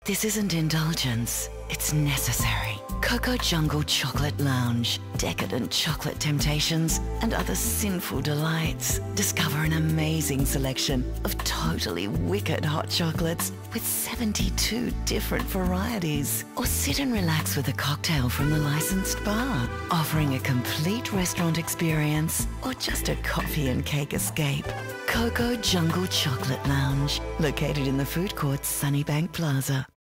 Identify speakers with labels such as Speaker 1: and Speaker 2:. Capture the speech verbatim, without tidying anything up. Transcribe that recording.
Speaker 1: This isn't indulgence, it's necessary. Coco Jungle Chocolate Lounge. Decadent chocolate temptations and other sinful delights. Discover an amazing selection of totally wicked hot chocolates with seventy-two different varieties. Or sit and relax with a cocktail from the licensed bar, offering a complete restaurant experience or just a coffee and cake escape. Coco Jungle Chocolate Lounge, located in the food court Sunnybank Plaza.